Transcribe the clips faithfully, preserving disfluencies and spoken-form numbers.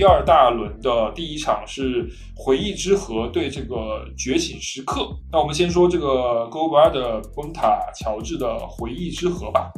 第二大轮的第一场是回忆之河对这个觉醒时刻。那我们先说这个 Goldbrother 崩塔乔治的回忆之河吧。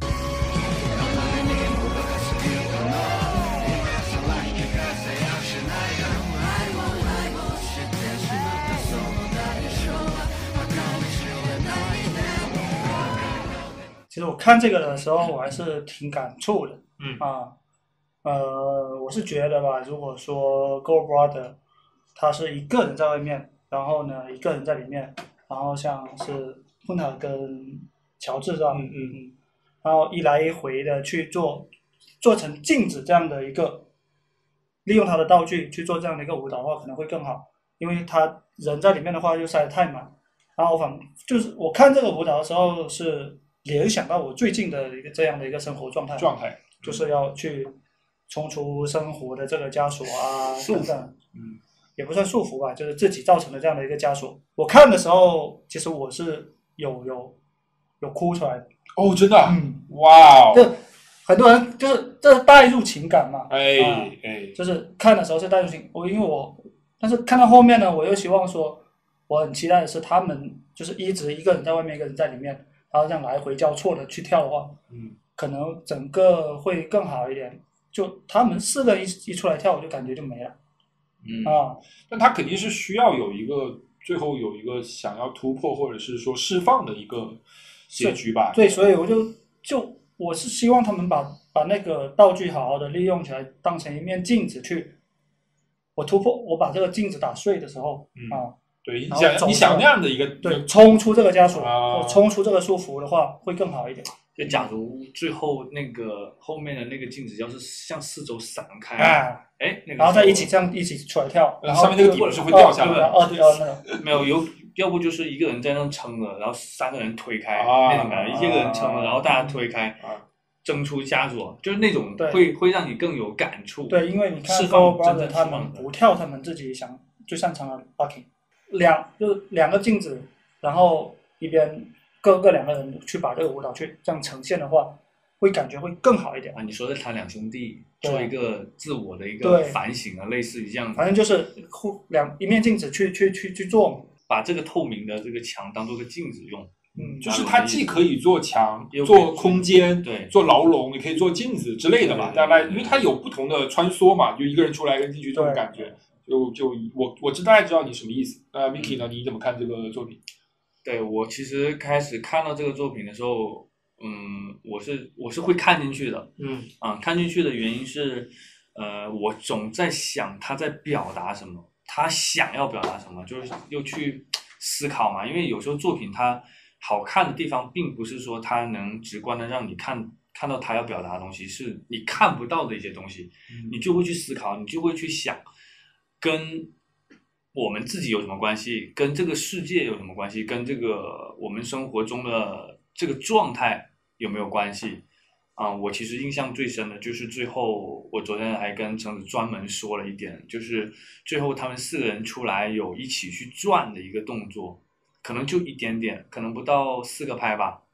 其实我看这个的时候，我还是挺感触的。 嗯啊，呃，我是觉得吧，如果说 Goldbrother 他是一个人在外面，然后呢一个人在里面，然后像是昆塔跟乔治这样， 嗯嗯嗯，然后一来一回的去做，做成镜子这样的一个，利用他的道具去做这样的一个舞蹈的话，可能会更好，因为他人在里面的话又塞得太满。然后我反就是我看这个舞蹈的时候是联想到我最近的一个这样的一个生活状态， 状态就是要去冲出生活的这个枷锁啊，等等， 嗯， 也不算束缚吧，就是自己造成的这样的一个枷锁。我看的时候，其实我是有有有哭出来的。 哦，真的、啊， 嗯， 哇哦， 就很多人就是这是带入情感嘛， 哎、 啊、 哎， 就是看的时候是带入情，我因为我，但是看到后面呢，我又希望说，我很期待的是他们就是一直一个人在外面，一个人在里面，然后这样来回交错的去跳的话， 嗯， 可能整个会更好一点。就他们四个一一出来跳，我就感觉就没了。 嗯啊， 但他肯定是需要有一个最后有一个想要突破或者是说释放的一个结局吧。 对，所以我就就我是希望他们把把那个道具好好的利用起来，当成一面镜子去。我突破，我把这个镜子打碎的时候， 嗯、 啊， 对，你然后走想你想出来那样的一个对，冲出这个枷锁， 啊或冲出这个束缚的话，会更好一点。 就假如最后那个后面的那个镜子要是向四周散开， 啊， 哎，那个然后再一起这样一起出来跳，然后上面那个底不是会掉下来的。 哦，对哦，那个没有有，要不就是一个人在那撑着，然后三个人推开、 啊那种感觉，一个人撑着，然后大家推开， 啊挣出枷锁，就是那种对会会让你更有感触。 对，因为你看释放 Goldbrother 真正他们释放的不跳他们自己想最擅长的 bucking， 两就是两个镜子，然后一边各个两个人去把这个舞蹈去这样呈现的话，会感觉会更好一点。 啊，你说的他两兄弟对做一个自我的一个对反省啊，类似于这样子， 反正就是互两一面镜子去去去去做嘛。 把这个透明的这个墙当做个镜子用。 嗯， 就是它既可以做墙又、可以做空间、 对做牢笼，也可以做镜子之类的嘛。 对对大概对因为它有不同的穿梭嘛，就一个人出来，一个人进去这种对感觉。就就我我知大概知道你什么意思。那 Mickey 呢？你怎么看这个作品？ 对，我其实开始看到这个作品的时候，嗯，我是我是会看进去的。 嗯啊，看进去的原因是，呃，我总在想他在表达什么，他想要表达什么，就是又去思考嘛。因为有时候作品它好看的地方，并不是说它能直观的让你看看到他要表达的东西，是你看不到的一些东西， 嗯你就会去思考，你就会去想，跟我们自己有什么关系，跟这个世界有什么关系，跟这个我们生活中的这个状态有没有关系。啊、我其实印象最深的就是最后，我昨天还跟橙子专门说了一点，就是最后他们四个人出来有一起去转的一个动作，可能就一点点，可能不到四个拍吧。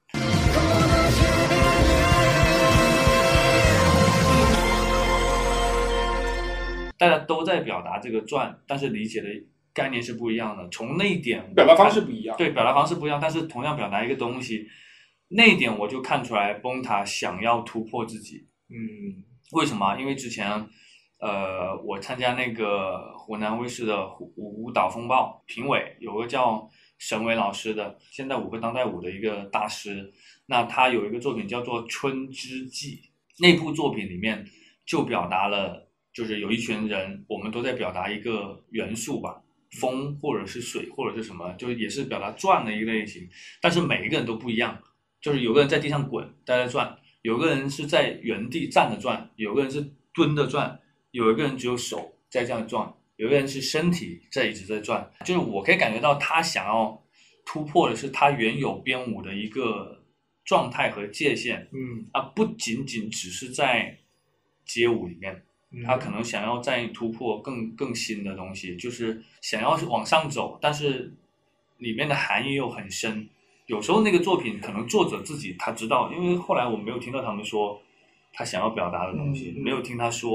大家都在表达这个转，但是理解的概念是不一样的。从那一点， 表达方式不一样。 对，表达方式不一样，但是同样表达一个东西。那一点我就看出来，崩塔想要突破自己。 嗯， 为什么？因为之前，呃，我参加那个湖南卫视的舞舞蹈风暴评委，有个叫沈伟老师的，现在舞和当代舞的一个大师。那他有一个作品叫做《春之祭》，那部作品里面就表达了，就是有一群人，我们都在表达一个元素吧。风或者是水或者是什么，就是也是表达转的一个类型，但是每一个人都不一样。就是有个人在地上滚，待在转；有个人是在原地站着转；有个人是蹲着转；有一个人只有手在这样转；有个人是身体在一直在转。就是我可以感觉到他想要突破的是他原有编舞的一个状态和界限， 嗯啊，不仅仅只是在街舞里面，他可能想要再突破更更新的东西，就是想要往上走，但是里面的含义又很深。有时候那个作品可能作者自己他知道，因为后来我没有听到他们说他想要表达的东西， 嗯嗯没有听他说，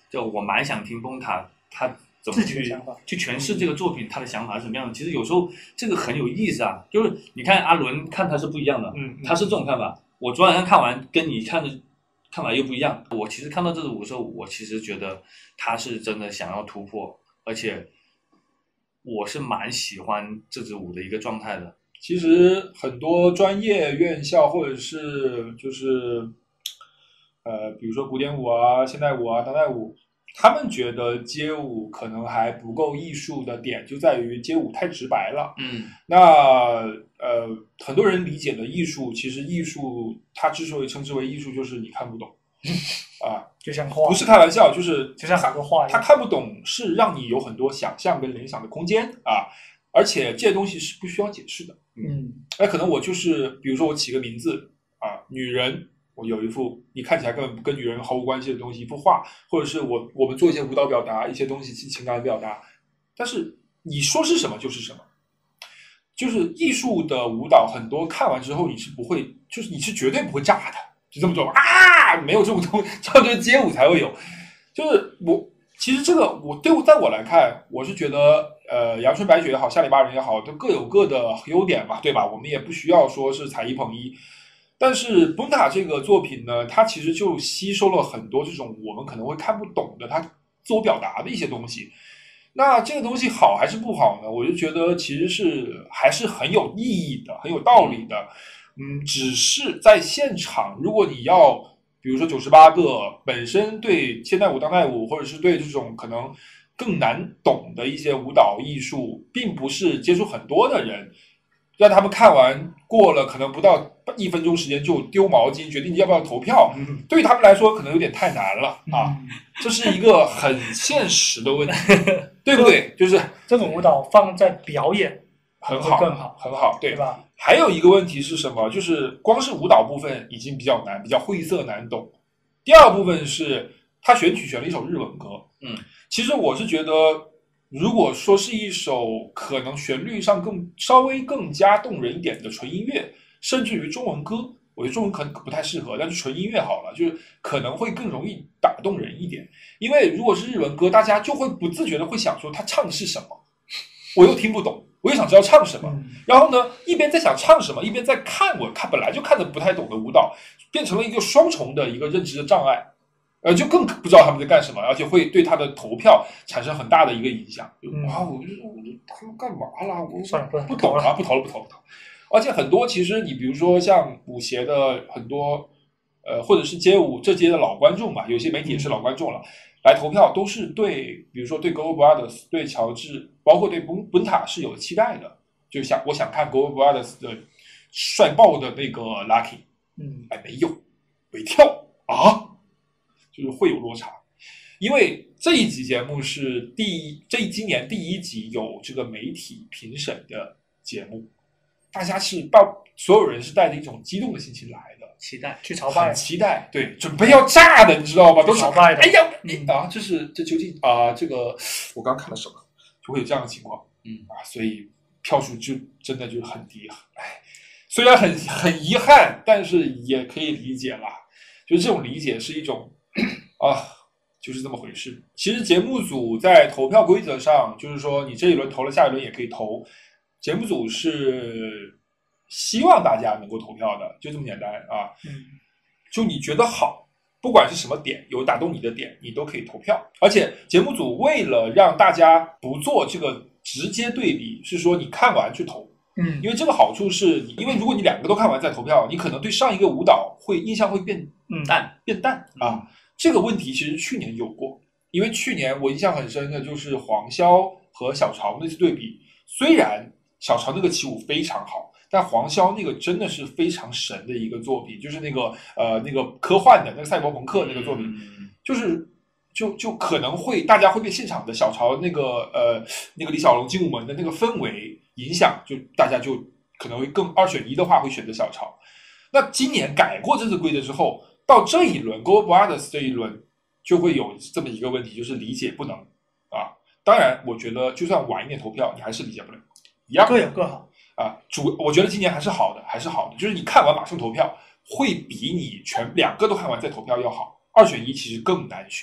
就我蛮想听崩塔他怎么去去诠释这个作品，他的想法是什么样的。其实有时候这个很有意思啊，就是你看阿伦看他是不一样的， 嗯， 他是这种看法，我昨晚上看完跟你看的看法又不一样。我其实看到这支舞的时候，我其实觉得他是真的想要突破，而且我是蛮喜欢这支舞的一个状态的。 其实很多专业院校或者是就是呃，比如说古典舞啊、现代舞啊、当代舞，他们觉得街舞可能还不够艺术的点就在于街舞太直白了。 嗯， 那呃，很多人理解的艺术，其实艺术它之所以称之为艺术，就是你看不懂啊， 就像画， 不是开玩笑，就是就像很多画一样， 他看不懂是让你有很多想象跟联想的空间啊，而且这些东西是不需要解释的。 嗯， 哎，可能我就是比如说我起个名字啊，女人。我有一幅你看起来根本跟女人毫无关系的东西，一幅画，或者是我我们做一些舞蹈表达，一些东西情感的表达，但是你说是什么就是什么，就是艺术的舞蹈，很多看完之后你是不会，就是你是绝对不会炸的，就这么做啊，没有这种东西，这就是街舞才会有。就是我其实这个我对我在我来看，我是觉得呃阳春白雪也好，下里巴人也好，都各有各的优点嘛，对吧？我们也不需要说是踩一捧一。但是崩塔这个作品呢，它其实就吸收了很多这种我们可能会看不懂的它自我表达的一些东西。那这个东西好还是不好呢？我就觉得其实是还是很有意义的，很有道理的。嗯，只是在现场，如果你要比如说九十八个本身对现代舞、当代舞，或者是对这种可能更难懂的一些舞蹈艺术，并不是接触很多的人。让他们看完过了可能不到一分钟时间就丢毛巾决定要不要投票， 嗯， 对于他们来说可能有点太难了啊， 嗯， 这是一个很现实的问题，对不对？就是这种舞蹈放在表演很好， 更好， 很好，对对吧？ 还有一个问题是什么？就是光是舞蹈部分已经比较难，比较晦涩难懂。第二部分是他选曲选了一首日文歌， 嗯， 其实我是觉得。如果说是一首可能旋律上更稍微更加动人一点的纯音乐，甚至于中文歌，我觉得中文可能不太适合，但是纯音乐好了，就是可能会更容易打动人一点。因为如果是日文歌，大家就会不自觉的会想说他唱的是什么，我又听不懂，我又想知道唱什么，然后呢，一边在想唱什么，一边在看我看本来就看的不太懂的舞蹈，变成了一个双重的一个认知的障碍。呃，就更不知道他们在干什么，而且会对他的投票产生很大的一个影响。就哇，我就我就他们干嘛啦？我不投了，不投了，不投了，不投。而且很多其实你比如说像舞协的很多呃，或者是街舞这届的老观众嘛，有些媒体也是老观众了，来投票都是对，比如说对 Go Brothers、对乔治，包括对崩崩塔是有期待的，就想我想看 Go Brothers 的帅爆的那个 Lucky， 嗯， 哎，没有，没跳啊。就是会有落差，因为这一集节目是第一，这今年第一集有这个媒体评审的节目，大家是到所有人是带着一种激动的心情来的， 期待去朝拜， 很期待，对，准备要炸的，你知道吗？都是朝拜的， 哎呀， 嗯、 啊，这是这究竟啊、呃，这个我刚看了什么，就会有这样的情况， 嗯啊，所以票数就真的就很低，哎，虽然很很遗憾，但是也可以理解啦，就是这种理解是一种。啊，就是这么回事。其实节目组在投票规则上，就是说你这一轮投了，下一轮也可以投。节目组是希望大家能够投票的，就这么简单啊。 嗯， 就你觉得好，不管是什么点，有打动你的点，你都可以投票。而且节目组为了让大家不做这个直接对比，是说你看完去投。 嗯， 因为这个好处是，因为如果你两个都看完再投票，你可能对上一个舞蹈会印象会变淡，变淡啊。这个问题其实去年有过，因为去年我印象很深的就是黄潇和小潮那次对比，虽然小潮那个起舞非常好，但黄潇那个真的是非常神的一个作品，就是那个呃那个科幻的那个赛博朋克那个作品，就是就就可能会大家会被现场的小潮那个呃那个李小龙精武门的那个氛围影响，就大家就可能会更二选一的话会选择小潮。那今年改过这次规则之后，到这一轮 Go Brothers 这一轮就会有这么一个问题，就是理解不能啊。当然，我觉得就算晚一点投票，你还是理解不了，一样各有各好啊。主我觉得今年还是好的，还是好的，就是你看完马上投票，会比你全两个都看完再投票要好。二选一其实更难选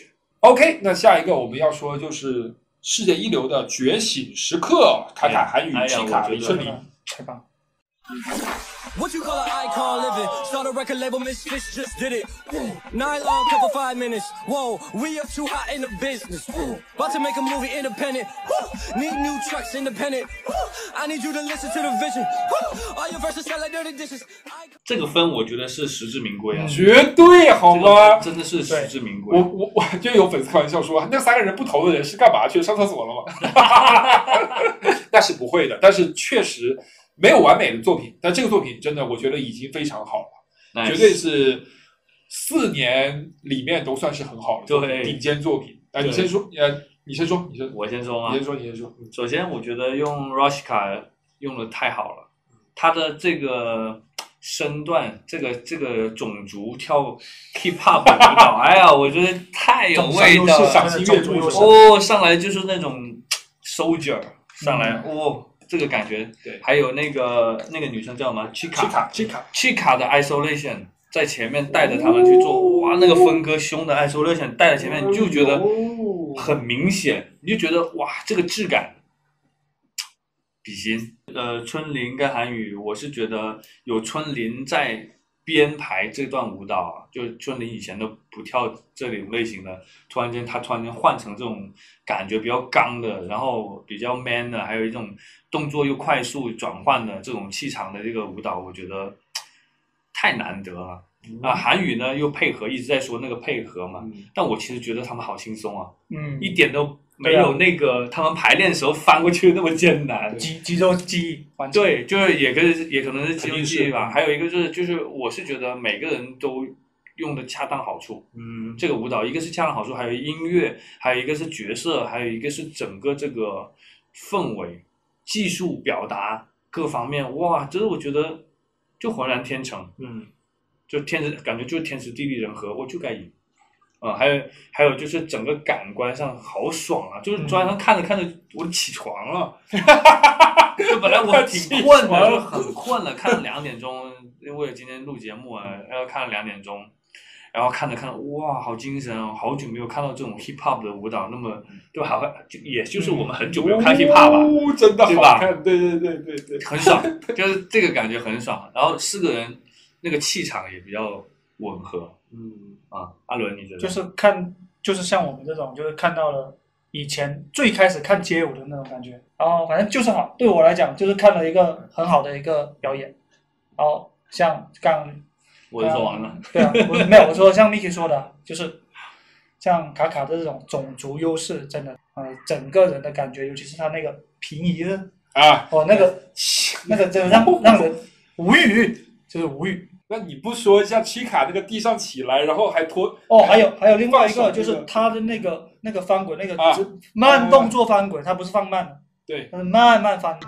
OK， 那下一个我们要说就是世界一流的觉醒时刻，卡卡、韩语、奇卡、李春林。 太棒。 What you call an icon living? Start a record label, Misfits just did it. Woo. Nylon cover five minutes. Whoa, we up too hot in the business. Woo. About to make a movie independent. Woo. Need new trucks independent. Woo. I need you to listen to the vision. Woo. All your verses sound like dirty dishes. 这个分我觉得是实至名归啊， 绝对好吗？ 真的是实至名归。 我我我就有粉丝开玩笑说，那三个人不投的人是干嘛去上厕所了吗？那是不会的，但是确实。没有完美的作品，但这个作品真的我觉得已经非常好了， nice. 绝对是四年里面都算是很好的作品，顶尖作品。啊，你先说，呃，你先说，你先， 我先说吗？ 你先说，你先说。 首先，我觉得用 Roshka 用的太好了，他的这个身段，这个这个种族跳 hip hop 舞蹈，哎呀，我觉得太有味道了。 赏心悦目哦，上来就是那种 soldier 上来，嗯、哦。这个感觉， 对， 还有那个那个女生叫什么 ？Chika Chika Chika 的 isolation 在前面带着他们去做，哇，那个分割胸的 isolation 带在前面，你就觉得很明显，你就觉得哇，这个质感比心。呃，春林跟韩语，我是觉得有春林在编排这段舞蹈，就春林以前都不跳这种类型的，突然间他突然间换成这种感觉比较刚的，然后比较 man 的，还有一种动作又快速转换的这种气场的这个舞蹈，我觉得太难得了。 嗯、 啊，韩语呢又配合，一直在说那个配合嘛， 嗯、 但我其实觉得他们好轻松啊， 嗯， 一点都没有那个、啊、他们排练时候翻过去那么艰难。 肌肌肉记忆， 对，就是也跟也可能是肌肉记忆吧。还有一个就是就是我是觉得每个人都用的恰当好处。 嗯， 这个舞蹈一个是恰当好处，还有音乐，还有一个是角色，还有一个是整个这个氛围、技术表达各方面，哇，这是我觉得就浑然天成。 嗯。 就天时感觉就是天时地利人和，我就该赢，啊、呃，还有还有就是整个感官上好爽啊！就是昨晚上看着看着我起床了，就本来我挺困的，就很困了，看了两点钟，因为今天录节目啊，然后看了两点钟，然后看着看着，哇，好精神哦！好久没有看到这种 hip hop 的舞蹈，那么对吧？好，就也就是我们很久没有看 hip hop 吧， 哦、真的好看，对对对对对， 很爽，就是这个感觉很爽。然后四个人。那个气场也比较吻合， 嗯啊，阿伦你觉得？ 就是看，就是像我们这种，就是看到了以前最开始看街舞的那种感觉，然后反正就是好，对我来讲就是看了一个很好的一个表演，然后像刚， 我就说完了， 对啊，我没有，我说像 Miki 说的，就是像卡卡的这种种族优势，真的，呃，整个人的感觉，尤其是他那个平移的啊， 哦，那个那个真的让让人无语，就是无语。 那你不说像奇卡那个地上起来，然后还拖哦，还有还有另外一个就是他的那个那个翻滚那个、啊、慢动作翻滚，他不是放慢的， 对， 他是慢慢翻，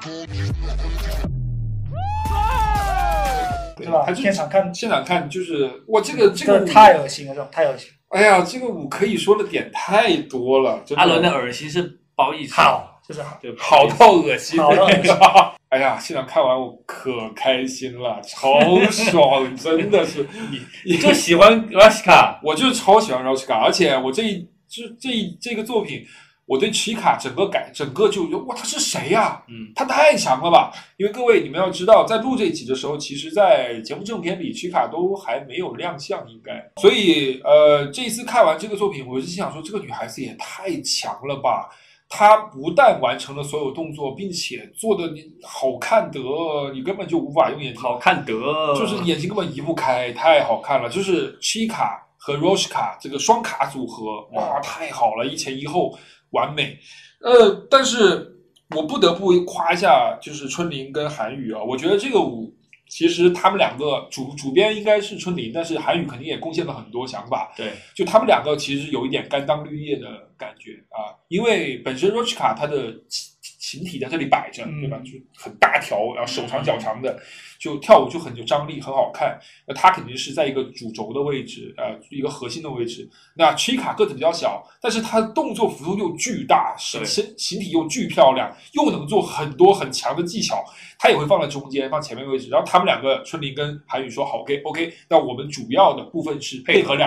是吧？现场看现场看就是哇，这个这个太恶心了，这种太恶心。 哎呀，这个舞可以说的点太多了。 阿伦的恶心是褒义词， 好，就是好， 对， 好到恶心， 好到恶心。 哎呀，现场看完我可开心了，超爽，真的是你你就喜欢 Roshka， 我就超喜欢 Roshka， 而且我这一这这这个作品，我对奇卡整个改整个就哇，他是谁呀、啊？ 嗯， 他太强了吧！因为各位你们要知道，在录这一集的时候，其实在节目正片里，奇卡都还没有亮相，应该。所以呃，这一次看完这个作品，我就想说，这个女孩子也太强了吧！他不但完成了所有动作，并且做的你好看得，你根本就无法用眼睛好看得， 就是眼睛根本移不开，太好看了。就是 Chika 和 Roshka 这个双卡组合，哇，太好了，一前一后，完美。呃，但是我不得不夸一下，就是春林跟韩语啊，我觉得这个舞其实他们两个主主编应该是春林，但是韩语肯定也贡献了很多想法。 对， 就他们两个其实有一点甘当绿叶的感觉啊，因为本身 Roshka 他的形体在这里摆着， 嗯、 对吧？就很大条，然后手长脚长的，就跳舞就很有张力，很好看。那他肯定是在一个主轴的位置，呃，一个核心的位置。那 Chika 个子比较小，但是他动作幅度又巨大，形形体又巨漂亮，又能做很多很强的技巧。他也会放在中间，放前面位置。然后他们两个，春林跟韩语说好 ，OK OK， 那我们主要的部分是配合两位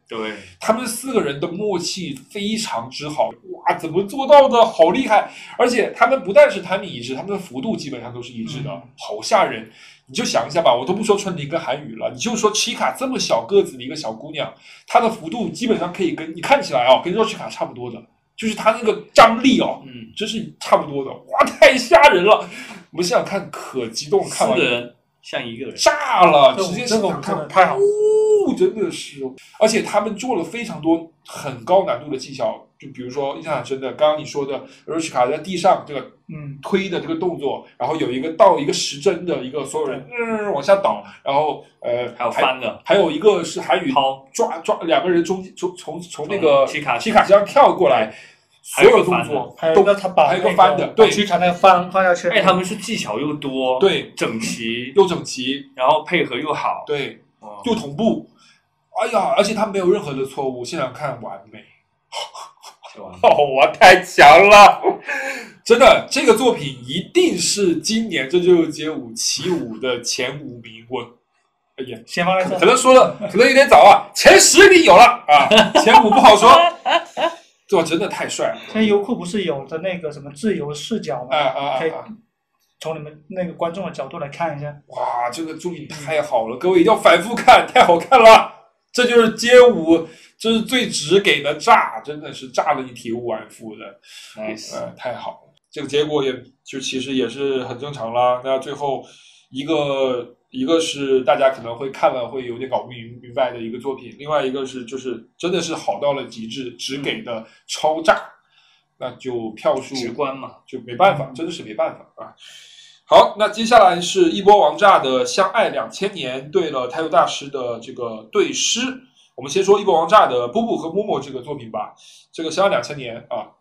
对， 他们四个人的默契非常之好，哇，怎么做到的？好厉害！而且他们不但是 timing 一致，他们的幅度基本上都是一致的， 嗯、 好吓人。你就想一下吧，我都不说春玲跟韩语了，你就说奇卡这么小个子的一个小姑娘，她的幅度基本上可以跟你看起来哦，跟若奇卡差不多的，就是她那个张力哦， 嗯， 真是差不多的，哇，太吓人了！我们想想看，可激动，看完四个人像一个人， 炸了，直接这个看真的太好了。 哦，真的是，而且他们做了非常多很高难度的技巧，就比如说印象很深的，刚刚你说的罗奇卡在地上这个嗯推的这个动作，然后有一个倒一个时针的一个所有人嗯往下倒，然后呃还有翻的， 还有一个是韩语抛抓抓两个人中从从从那个奇卡奇卡身上跳过来，所有动作还有一个他把还有一个翻的，对， 奇卡那个翻翻下去， 哎，他们是技巧又多， 对， 整齐又整齐， 然后配合又好， 对， 哦、 又同步。哎呀，而且他没有任何的错误，现场看完美，哦，我太强了！真的，这个作品一定是今年这就是街舞起舞的前五名。我，哎呀， 先放在这， 可能说的可能有点早啊，前十名有了啊，前五不好说。这真的太帅了！ 现在优酷不是有的那个什么自由视角吗？ 啊啊啊！ 可以从你们那个观众的角度来看一下。 哇，这个作品太好了，各位一定要反复看，太好看了！这就是街舞，这是最直给的炸，真的是炸的你体无完肤的， nice， 呃，太好了。这个结果也就其实也是很正常啦。那最后一个一个是大家可能会看了会有点搞不明明白的一个作品，另外一个是就是真的是好到了极致，只给的超炸，那就票数直观嘛， 就没办法，真的是没办法啊。好，那接下来是一波王炸的《相爱两千年》对了太斗大师的这个对诗。我们先说一波王炸的布布和默默这个作品吧。这个《相爱两千年》啊，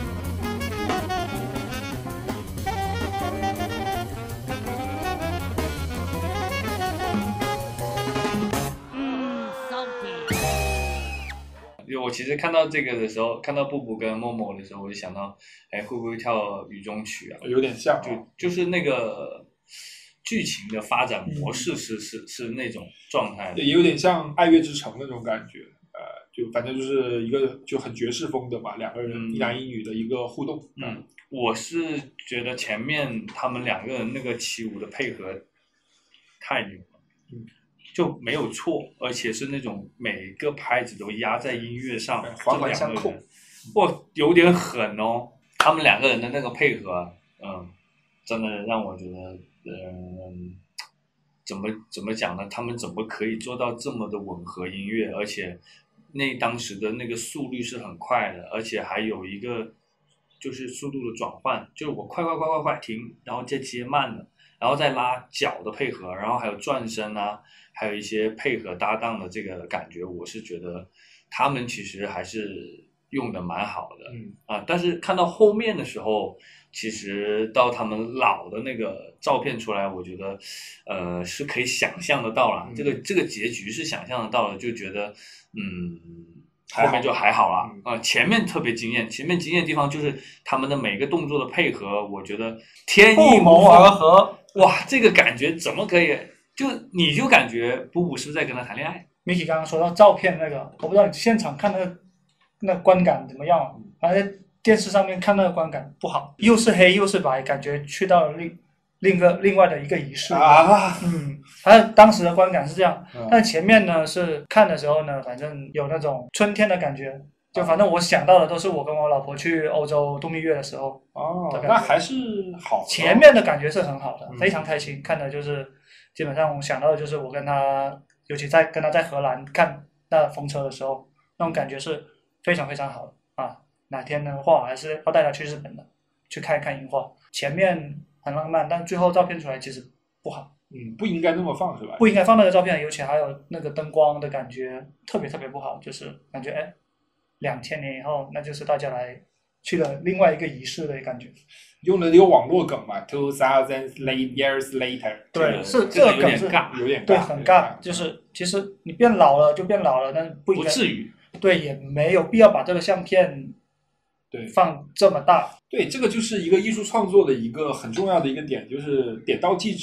因为我其实看到这个的时候，看到布布跟默默的时候，我就想到，哎，会不会跳雨中曲啊？ 有点像、啊， 就就是那个剧情的发展模式是、嗯、是是那种状态的， 也有点像《爱乐之城》那种感觉，呃，就反正就是一个就很爵士风的嘛，两个人、嗯、一男一女的一个互动。 嗯，我是觉得前面他们两个人那个起舞的配合太牛了，嗯。就没有错，而且是那种每个拍子都压在音乐上， 环环相扣。 哇，有点狠哦！他们两个人的那个配合，嗯，真的让我觉得，嗯，怎么怎么讲呢？他们怎么可以做到这么的吻合音乐？而且那当时的那个速率是很快的，而且还有一个就是速度的转换，就是我快快快快快停，然后再接慢了，然后再拉脚的配合，然后还有转身啊。还有一些配合搭档的这个感觉，我是觉得他们其实还是用的蛮好的， 嗯啊，但是看到后面的时候，其实到他们老的那个照片出来，我觉得，呃，是可以想象得到了， 嗯、 这个这个结局是想象得到了，就觉得，嗯，后面就还好了， 嗯、 啊，前面特别惊艳，前面惊艳的地方就是他们的每个动作的配合，我觉得天衣无缝而合， 哇，这个感觉怎么可以？就你就感觉布布是不是在跟他谈恋爱 ？Miki 刚刚说到照片那个，我不知道你现场看那个那个观感怎么样啊？反正在电视上面看那个观感不好，又是黑又是白，感觉去到了另另一个另外的一个仪式啊。 嗯，反正当时的观感是这样， 嗯、 但前面呢是看的时候呢，反正有那种春天的感觉。就反正我想到的都是我跟我老婆去欧洲度蜜月的时候哦，那还是好。 前面的感觉是很好的， 嗯、 非常开心，看的就是基本上我想到的就是我跟他，尤其在跟他在荷兰看那风车的时候，那种感觉是非常非常好的啊。哪天的话还是要带他去日本的，去看一看樱花。前面很浪漫，但最后照片出来其实不好。 嗯，不应该那么放是吧？ 不应该放那个照片，尤其还有那个灯光的感觉特别特别不好，就是感觉哎。两千年以后，那就是大家来去了另外一个仪式的感觉， 用了一个网络梗嘛 ，two thousand years later， 对，是这个梗是有点尬， 对，很尬，就是其实你变老了就变老了，但不应该不至于， 对，也没有必要把这个相片对放这么大， 对，这个就是一个艺术创作的一个很重要的一个点，就是点到即止。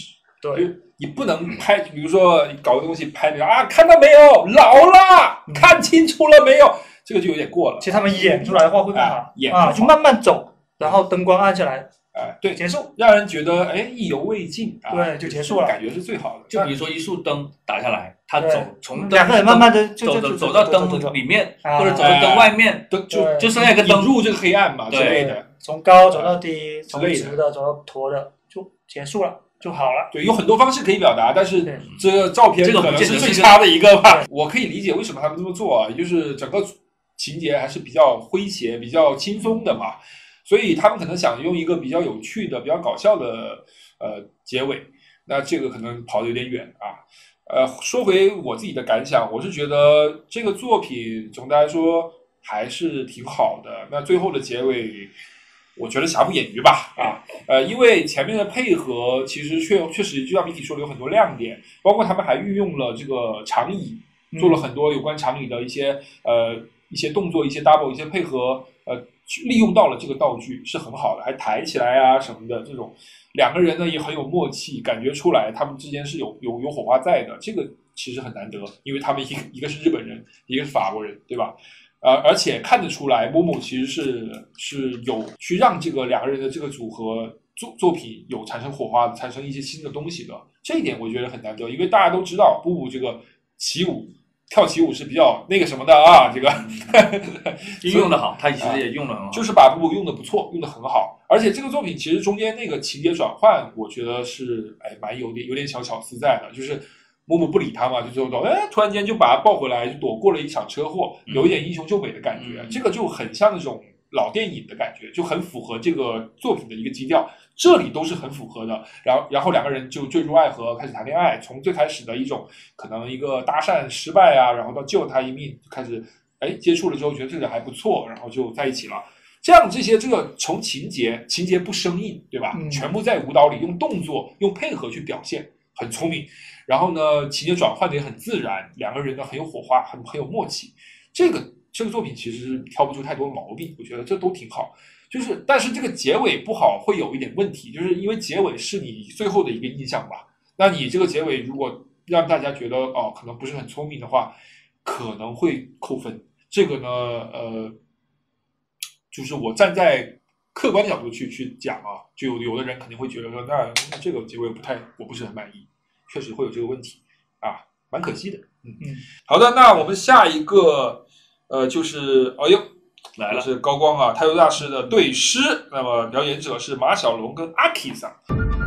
对， 你不能拍，比如说搞个东西拍那个啊，看到没有，老了， 嗯看清楚了没有，这个就有点过了。 其实他们演出来的话会更好， 哎演啊， 更好就慢慢走，然后灯光暗下来， 哎，对， 结束， 让人觉得哎意犹未尽啊， 对就结束了感觉是最好的。 就比如说一束灯打下来，他对走从灯两个人慢慢地就走就就走走到就就就灯里面， 啊或者走到灯外面， 灯就对就剩下一个灯引入这个黑暗嘛之对类的。 从高走到低，从之类的直的走到驼的，就结束了就好了。 对，有很多方式可以表达，但是对这个照片这个可能是最不见得是差的一个吧。我可以理解为什么他们这么做啊，就是整个情节还是比较诙谐、比较轻松的嘛，所以他们可能想用一个比较有趣的、比较搞笑的呃结尾，那这个可能跑得有点远啊。呃，说回我自己的感想，我是觉得这个作品总的来说还是挺好的。那最后的结尾，我觉得瑕不掩瑜吧，啊，呃，因为前面的配合其实确确实就像 Miki 说的有很多亮点，包括他们还运用了这个长椅，做了很多有关长椅的一些呃一些动作、一些 double、一些配合，呃，利用到了这个道具是很好的，还抬起来啊什么的，这种两个人呢也很有默契，感觉出来他们之间是有有有火花在的，这个其实很难得，因为他们一个一个是日本人，一个是法国人，对吧？呃，而且看得出来，某某其实是是有去让这个两个人的这个组合作作品有产生火花的，产生一些新的东西的。这一点我觉得很难得，因为大家都知道，布布这个起舞跳起舞是比较那个什么的啊，这个用的好，他其实也用的很好， 就是把布布用的不错，用的很好。而且这个作品其实中间那个情节转换，我觉得是哎蛮有点有点小巧思在的，就是木木不理他嘛，就最后说，哎，突然间就把他抱回来，就躲过了一场车祸，有一点英雄救美的感觉， 嗯、 这个就很像那种老电影的感觉，就很符合这个作品的一个基调。这里都是很符合的，然后然后两个人就坠入爱河，开始谈恋爱，从最开始的一种可能一个搭讪失败啊，然后到救他一命，就开始哎接触了之后觉得这个还不错，然后就在一起了。这样这些这个从情节情节不生硬，对吧？ 嗯、 全部在舞蹈里用动作用配合去表现，很聪明。然后呢，情节转换的也很自然，两个人呢很有火花，很很有默契。这个这个作品其实挑不出太多毛病，我觉得这都挺好。就是，但是这个结尾不好，会有一点问题，就是因为结尾是你最后的一个印象吧。那你这个结尾如果让大家觉得哦，可能不是很聪明的话，可能会扣分。这个呢，呃，就是我站在客观角度去去讲啊，就有有的人肯定会觉得说，那那这个结尾不太，我不是很满意，确实会有这个问题啊，蛮可惜的。嗯嗯，好的，那我们下一个，呃，就是哎呦。 来了， 是高光啊，太游大师的对诗。那么表演者是马小龙跟阿 K 桑。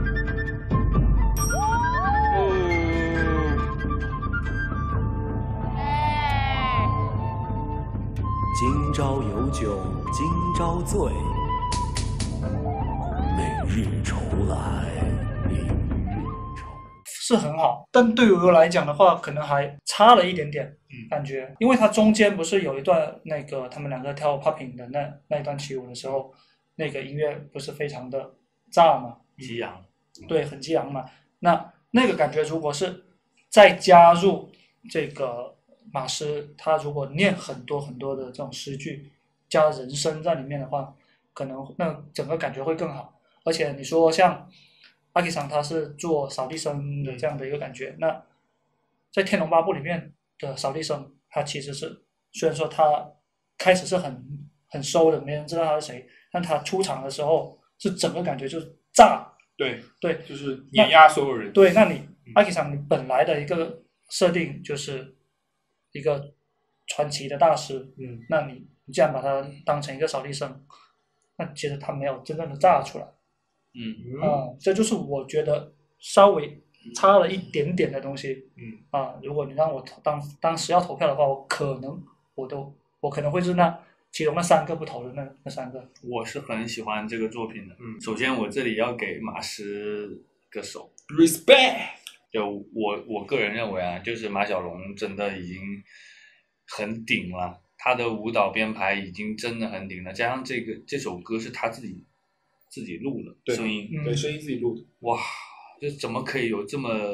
今朝有酒今朝醉，每日愁来明日愁。 是很好，但对于我来讲的话，可能还差了一点点感觉，嗯、因为它中间不是有一段那个他们两个跳 popping 的那那一段起舞的时候，那个音乐不是非常的炸嘛， 激昂， 对，很激昂嘛。那那个感觉如果是再加入这个马师，他如果念很多很多的这种诗句，加人声在里面的话，可能那整个感觉会更好。而且你说像阿 K 桑他是做扫地僧的这样的一个感觉，那在《天龙八部》里面的扫地僧，他其实是虽然说他开始是很很收的，没人知道他是谁，但他出场的时候是整个感觉就是炸， 对对， 就是碾压所有人。 对，那你阿 K 桑你本来的一个设定就是一个传奇的大师， 嗯， 那你你既然把他当成一个扫地僧，那其实他没有真正的炸出来。 嗯嗯，这就是我觉得稍微差了一点点的东西。 嗯啊，如果你让我当当时要投票的话，我可能我都我可能会是那其中那三个不投的那那三个。 我是很喜欢这个作品的。 嗯， 首先我这里要给马师个手 ，respect。 就我我个人认为啊，就是马小龙真的已经很顶了，他的舞蹈编排已经真的很顶了，加上这个这首歌是他自己。自己录的声音， 对，声音自己录的， 哇，这怎么可以有这么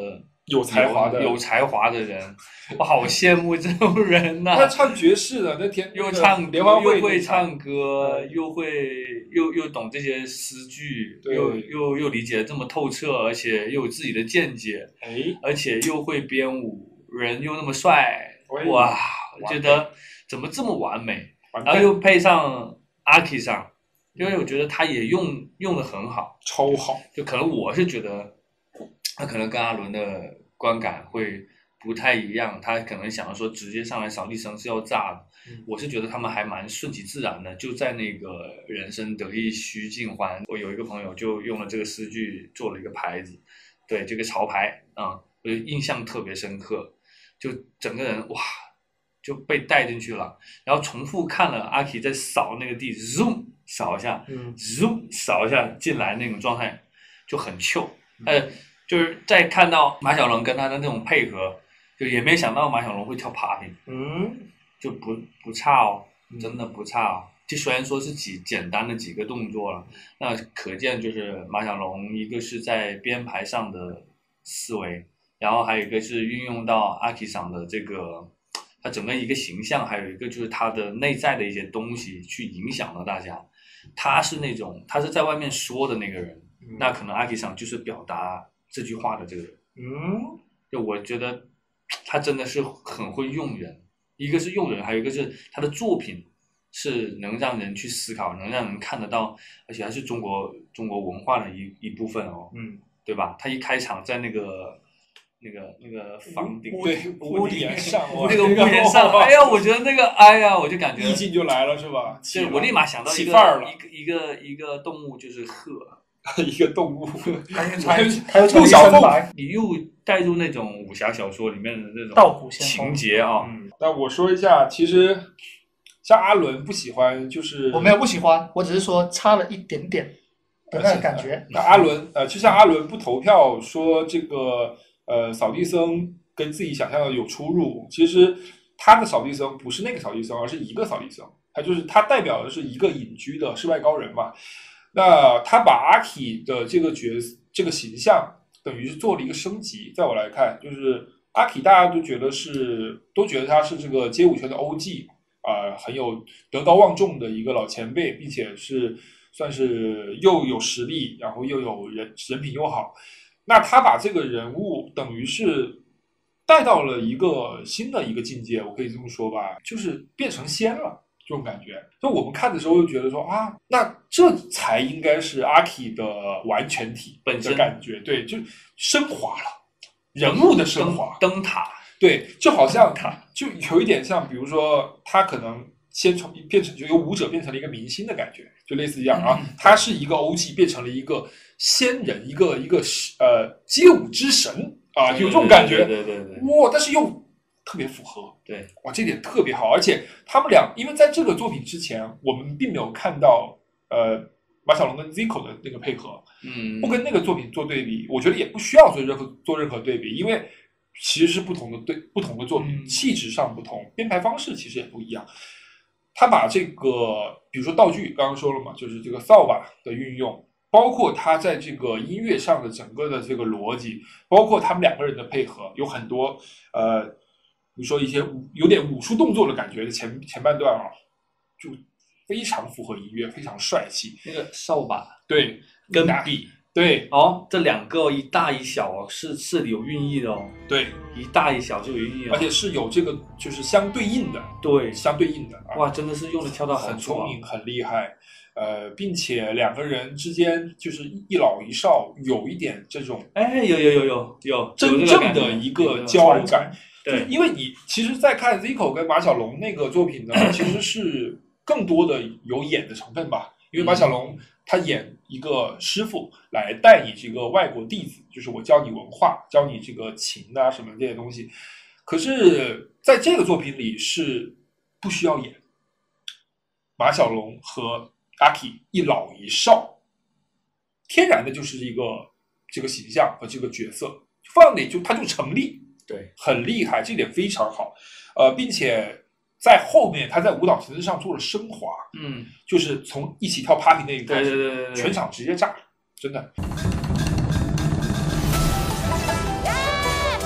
有才华的有有才华的人，我好羡慕这种人呐、 他唱爵士的那天又唱联欢会又会唱歌， 嗯又会又又懂这些诗句， 对又又又理解得这么透彻，而且又有自己的见解， 哎， 而且又会编舞，人又那么帅， 喂哇！我觉得怎么这么完美？ 完然后又配上阿 K 上，因为我觉得他也用用的很好， 超好， 就可能我是觉得他可能跟阿伦的观感会不太一样，他可能想要说直接上来扫地僧是要炸的， 嗯我是觉得他们还蛮顺其自然的，就在那个人生得意须尽欢，我有一个朋友就用了这个诗句做了一个牌子，对这个潮牌啊、嗯，我就印象特别深刻，就整个人哇就被带进去了，然后重复看了阿 K 在扫那个地 zoom 扫一下， 嗯 zoom 扫一下进来那种状态就很糗，呃，就是再看到马小龙跟他的那种配合，就也没想到马小龙会跳 popping， 嗯， 就不不差哦， 嗯真的不差哦。就虽然说是几简单的几个动作了，那可见就是马小龙一个是在编排上的思维，然后还有一个是运用到阿 K 桑的这个他整个一个形象，还有一个就是他的内在的一些东西去影响了大家。他是那种他是在外面说的那个人， 嗯那可能阿 K 桑就是表达这句话的这个人。 嗯， 就我觉得他真的是很会用人，一个是用人，还有一个是他的作品是能让人去思考，能让人看得到，而且还是中国中国文化的一一部分哦， 嗯， 对吧？他一开场在那个那个那个房顶对，屋屋顶檐上， 那个屋檐上，哎呀，我觉得那个，哎呀，我就感觉意境就来了，是吧？ 对，我立马想到一个起范儿了一个一个一个动物就是鹤， 一个动物， 还还有还有陆小凤， 你又带入那种武侠小说里面的那种道骨仙风情节啊、 嗯，那我说一下，其实像阿伦不喜欢，就是我没有不喜欢，我只是说差了一点点的那个感觉。 那阿伦，呃，就像阿伦不投票说这个，呃，扫地僧跟自己想象的有出入。其实他的扫地僧不是那个扫地僧，而是一个扫地僧，他就是他代表的是一个隐居的世外高人嘛。那他把阿 K 的这个角这个形象，等于是做了一个升级。在我来看，就是阿 K 大家都觉得是，都觉得他是这个街舞圈的 O G。啊、呃，很有德高望重的一个老前辈，并且是算是又有实力，然后又有人人品又好。那他把这个人物等于是带到了一个新的一个境界，我可以这么说吧，就是变成仙了这种感觉。就我们看的时候就觉得说啊，那这才应该是阿 K 的完全体的感觉，对，就升华了人物的升华， 灯塔。 对，就好像就有一点像，比如说他可能先从变成就由舞者变成了一个明星的感觉，就类似一样啊。他是一个 O G 变成了一个仙人，一个一个呃街舞之神啊，有这种感觉。 对对对对。 哇，但是又特别符合。 对， 哇，这点特别好。而且他们俩，因为在这个作品之前，我们并没有看到呃马小龙跟 Zico 的那个配合， 嗯， 不跟那个作品做对比，我觉得也不需要做任何做任何对比，因为。其实是不同的对不同的作品， 嗯、 气质上不同，编排方式其实也不一样。他把这个，比如说道具，刚刚说了嘛，就是这个扫把的运用，包括他在这个音乐上的整个的这个逻辑，包括他们两个人的配合，有很多呃，比如说一些武有点武术动作的感觉的前前半段啊，就非常符合音乐，非常帅气。 那个扫把对跟笔。 对哦，这两个一大一小哦，是是有寓意的哦。 对， 一大一小就有寓意、哦， 而且是有这个就是相对应的， 对， 相对应的。啊、 哇，真的是用的跳到很聪明，很厉害。呃，并且两个人之间就是一老一少，有一点这种， 哎，有有有有有真正的一个交感。 对， 因为你其实，在看 Zico 跟马小龙那个作品呢，其实是更多的有演的成分吧，因为马小龙。嗯他演一个师傅来带你这个外国弟子，就是我教你文化，教你这个琴啊什么这些东西。可是在这个作品里是不需要演，马小龙和阿 K 一老一少，天然的就是一个这个形象和这个角色放那里就他就成立， 对， 很厉害，这点非常好。呃，并且。在后面，他在舞蹈形式上做了升华， 嗯， 就是从一起跳 popping 那一开始， 对对对对， 全场直接炸，真的。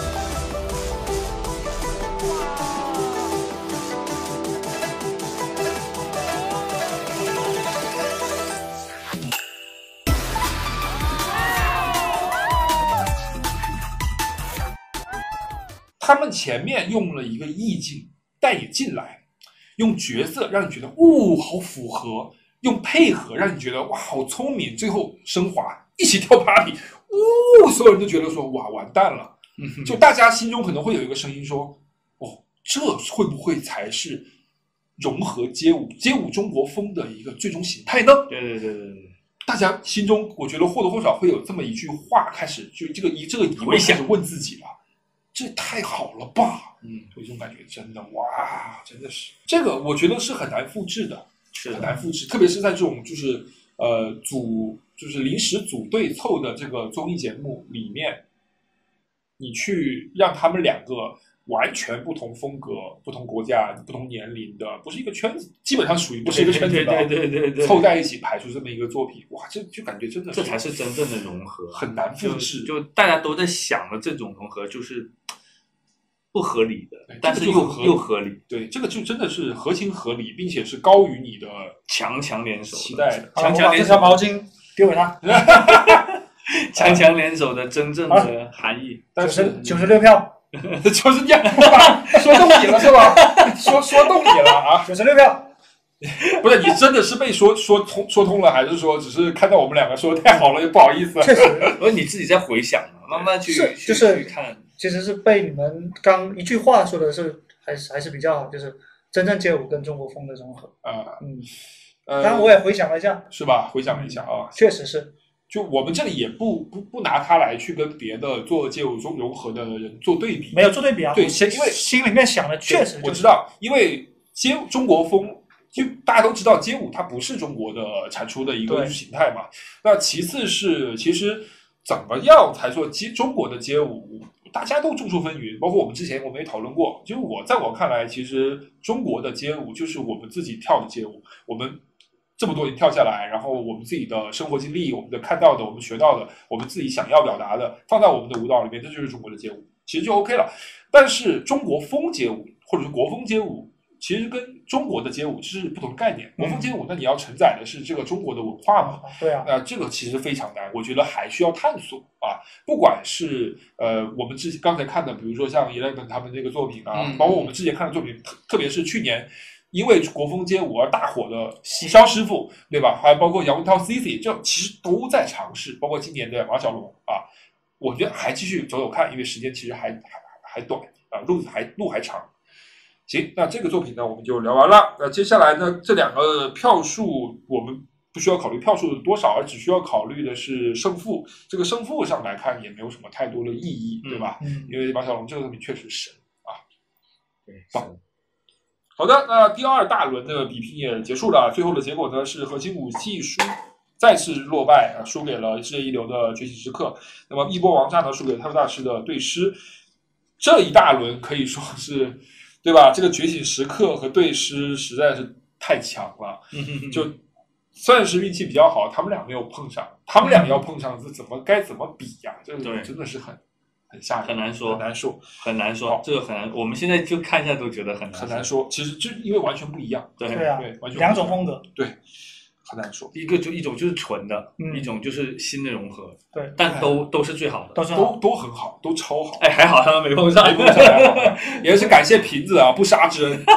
他们前面用了一个意境带你进来，用角色让你觉得哦好符合，用配合让你觉得哇好聪明，最后升华一起跳 party， 哦，所有人都觉得说哇完蛋了。就大家心中可能会有一个声音说，哦，这会不会才是融合街舞、街舞中国风的一个最终形态呢？ 对对对对对， 大家心中我觉得或多或少会有这么一句话开始，就这个一这个疑问开始问自己了，这太好了吧？嗯，有一种感觉，真的哇，真的是这个，我觉得是很难复制的， 是很难复制，特别是在这种就是呃组就是临时组队凑的这个综艺节目里面。你去让他们两个完全不同风格、不同国家、不同年龄的，不是一个圈子，基本上属于不是一个圈子的， 对对对对对， 凑在一起排出这么一个作品，哇，这就感觉真的这才是真正的融合， 很难复制。 就, 就大家都在想的这种融合，就是不合理的，但是又这个合又合理。 对，这个就真的是合情合理，并且是高于你的强强联手期待的。 强强联手，这条毛巾丢给他。 强强联手的真正的含义， 但是九十六票， 就是这样，说动你了是吧？说说动你了啊！ 九十六票， 不是你真的是被说说通说通了，还是说只是看到我们两个说的太好了，也不好意思？ 确实， 而你自己在回想，慢慢去是去就是去看， 其实是被你们刚一句话说的是还是还是比较好，就是真正街舞跟中国风的融合啊， 嗯， 呃， 当然我也回想了一下， 是吧？回想了一下啊， 确实是。 就我们这里也不不不拿它来去跟别的做街舞中融合的人做对比， 没有做对比啊。 对，因为心里面想的确实、就是、 我知道，因为街中国风，就大家都知道街舞它不是中国的产出的一个艺术形态嘛。那其次是，其实怎么样才说街中国的街舞，大家都众说纷纭，包括我们之前我们也讨论过。就是我在我看来，其实中国的街舞就是我们自己跳的街舞，我们。这么多年跳下来，然后我们自己的生活经历，我们的看到的，我们学到的，我们自己想要表达的，放在我们的舞蹈里面，这就是中国的街舞，其实就 OK 了。但是中国风街舞或者是国风街舞，其实跟中国的街舞是不同的概念。国风街舞，那你要承载的是这个中国的文化嘛？ 对啊， 那、呃、这个其实非常难，我觉得还需要探索啊。不管是呃我们之前刚才看的，比如说像 Eleven 他们这个作品啊， 嗯、 包括我们之前看的作品，特特别是去年。因为国风街舞而大火的肖师傅，对吧？还包括杨文涛 C C， 这其实都在尝试。包括今年的马小龙啊，我觉得还继续走走看，因为时间其实还还还短啊，路还路还长。行，那这个作品呢，我们就聊完了。那接下来呢，这两个票数我们不需要考虑票数多少，而只需要考虑的是胜负。这个胜负上来看也没有什么太多的意义，对吧？ 嗯， 因为马小龙这个作品确实神啊。 对， 棒。好的，那第二大轮的比拼也结束了，最后的结果呢是核心武器输再次落败，输给了世界一流的觉醒时刻。那么一波王炸呢输给太傅大师的对师。这一大轮可以说是，对吧？这个觉醒时刻和对师实在是太强了，就算是运气比较好，他们俩没有碰上，他们俩要碰上是怎么该怎么比呀、啊？这个真的是很。很吓人， 很难说， 很难说， 很难说，这个很难。我们现在就看一下都觉得很难， 很难说。其实就因为完全不一样， 对对啊， 对，完全两种风格， 对，很难说。 一个就一种就是纯的， 嗯、 一种就是新的融合， 对， 但都都是最好的， 都是都都很好，都超好。 哎，还好他们没碰上， 没碰上，还好，也是感谢瓶子啊，不杀之恩。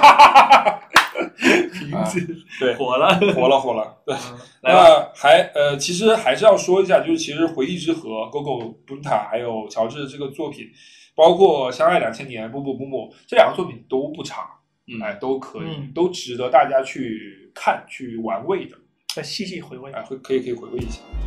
瓶子、 啊、对火了， 火了，火了。对， 嗯、 那还呃，其实还是要说一下，就是其实《回忆之河》GoGo Bunta 还有乔治这个作品，包括《相爱两千年》布布布布这两个作品都不差， 嗯、 哎，都可以、 嗯， 都值得大家去看、去玩味的， 再细细回味， 哎，会可以可以回味一下。